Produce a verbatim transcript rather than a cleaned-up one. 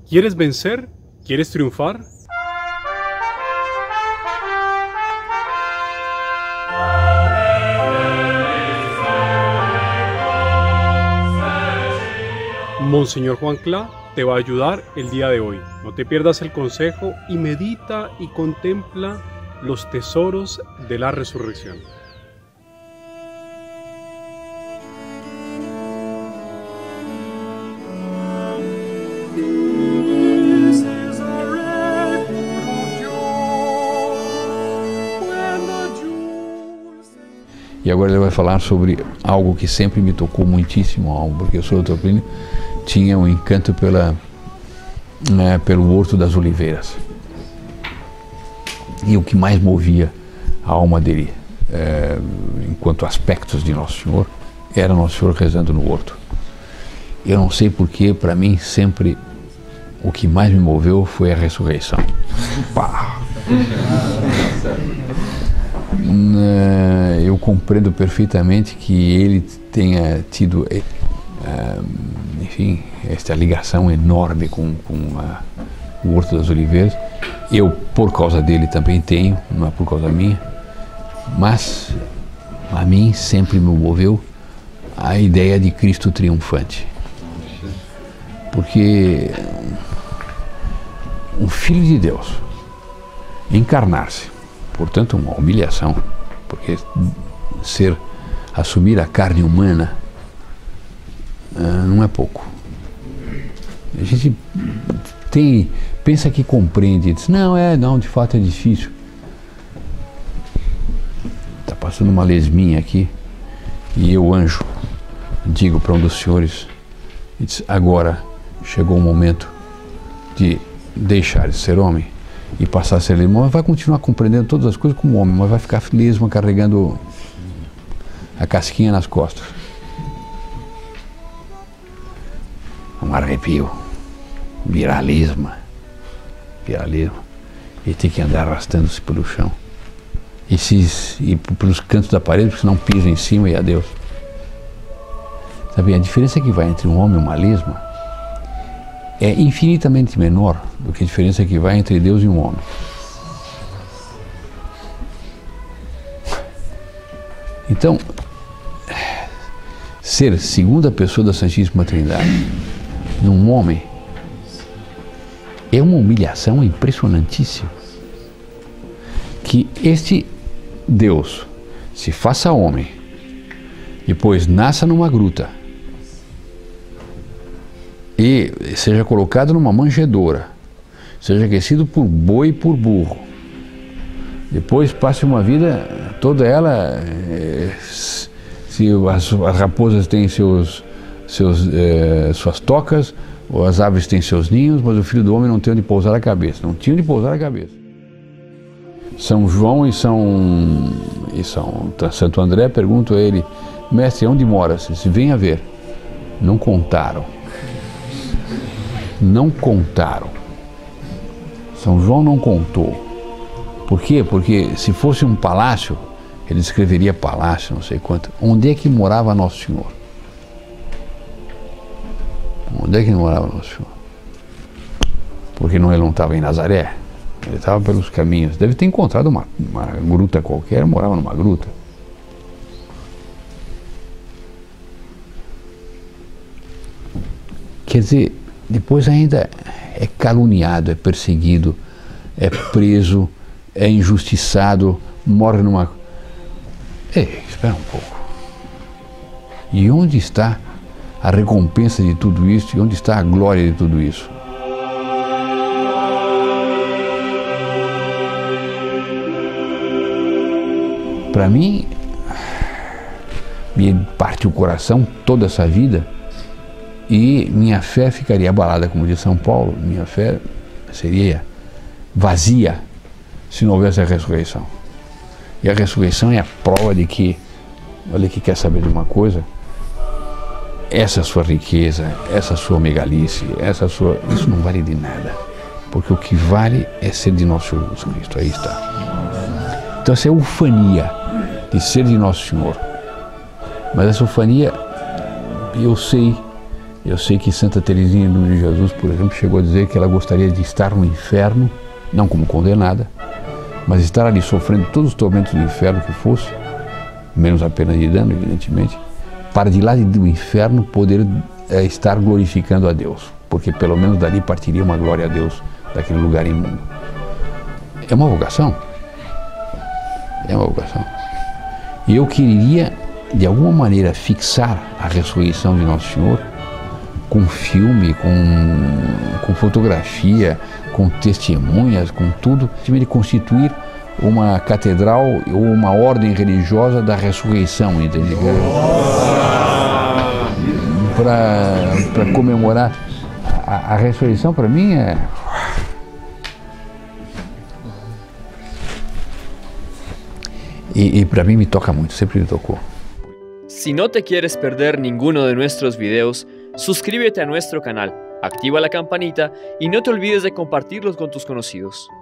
¿Quieres vencer? ¿Quieres triunfar? Monseñor Juan Clá te va a ayudar el día de hoy. No te pierdas el consejo y medita y contempla los tesoros de la resurrección. E agora ele vai falar sobre algo que sempre me tocou muitíssimo a alma, porque o senhor doutor Plínio tinha um encanto pela, né, pelo Horto das Oliveiras. E o que mais movia a alma dele, é, enquanto aspectos de Nosso Senhor, era Nosso Senhor rezando no horto. Eu não sei porque, para mim, sempre o que mais me moveu foi a ressurreição. Pá! Eu compreendo perfeitamente que ele tenha tido, enfim, esta ligação enorme com, com a, o Horto das Oliveiras. Eu, por causa dele, também tenho, não é por causa minha, mas a mim sempre me moveu a ideia de Cristo triunfante. Porque um Filho de Deus encarnar-se, portanto uma humilhação, porque ser, assumir a carne humana uh, não é pouco. A gente tem, pensa que compreende, diz, não, é, não, de fato é difícil. Está passando uma lesminha aqui, e eu, anjo, digo para um dos senhores, diz, agora chegou o momento de deixar de ser homem e passar a ser lesma, vai continuar compreendendo todas as coisas como homem, mas vai ficar lesma carregando a casquinha nas costas. Um arrepio, virar lesma, virar lesma, e tem que andar arrastando-se pelo chão, e, se, e pelos cantos da parede, porque senão pisa em cima e adeus. Sabe, a diferença que vai entre um homem e uma lesma é infinitamente menor do que a diferença que vai entre Deus e um homem. Então, ser segunda pessoa da Santíssima Trindade num homem é uma humilhação impressionantíssima. Que este Deus se faça homem, depois nasça numa gruta, e seja colocado numa manjedoura, seja aquecido por boi e por burro, depois passe uma vida toda ela, é, se as, as raposas têm seus, seus, é, suas tocas, ou as aves têm seus ninhos, mas o Filho do Homem não tem onde pousar a cabeça, não tinha onde pousar a cabeça. São João e São, e São Santo André perguntam a ele, mestre, onde mora-se? Se venha ver. Não contaram. Não contaram. São João não contou. Por quê? Porque se fosse um palácio, ele escreveria palácio, não sei quanto. Onde é que morava Nosso Senhor? Onde é que morava Nosso Senhor? Porque não, ele não estava em Nazaré. Ele estava pelos caminhos. Deve ter encontrado uma, uma gruta qualquer, morava numa gruta. Quer dizer, depois ainda é caluniado, é perseguido, é preso, é injustiçado, morre numa... Ei, espera um pouco. E onde está a recompensa de tudo isso? E onde está a glória de tudo isso? Para mim, me parte o coração toda essa vida, e minha fé ficaria abalada, como diz São Paulo, minha fé seria vazia se não houvesse a ressurreição. E a ressurreição é a prova de que, olha que quer saber de uma coisa, essa sua riqueza, essa sua megalice, essa sua, isso não vale de nada, porque o que vale é ser de Nosso Senhor Jesus Cristo, aí está. Então essa é a ufania de ser de Nosso Senhor, mas essa ufania, eu sei Eu sei que Santa Teresinha do Menino Jesus, por exemplo, chegou a dizer que ela gostaria de estar no inferno, não como condenada, mas estar ali sofrendo todos os tormentos do inferno que fosse, menos a pena de dano, evidentemente, para de lá do inferno poder é, estar glorificando a Deus, porque pelo menos dali partiria uma glória a Deus daquele lugar imundo. É uma vocação. É uma vocação. E eu queria, de alguma maneira, fixar a ressurreição de Nosso Senhor com filme, com, com fotografia, com testemunhas, com tudo, de constituir uma catedral ou uma ordem religiosa da ressurreição, entende? Para comemorar a, a ressurreição, para mim é... Y, y para mí me toca mucho, siempre me tocó. Si no te quieres perder ninguno de nuestros videos, suscríbete a nuestro canal, activa la campanita y no te olvides de compartirlos con tus conocidos.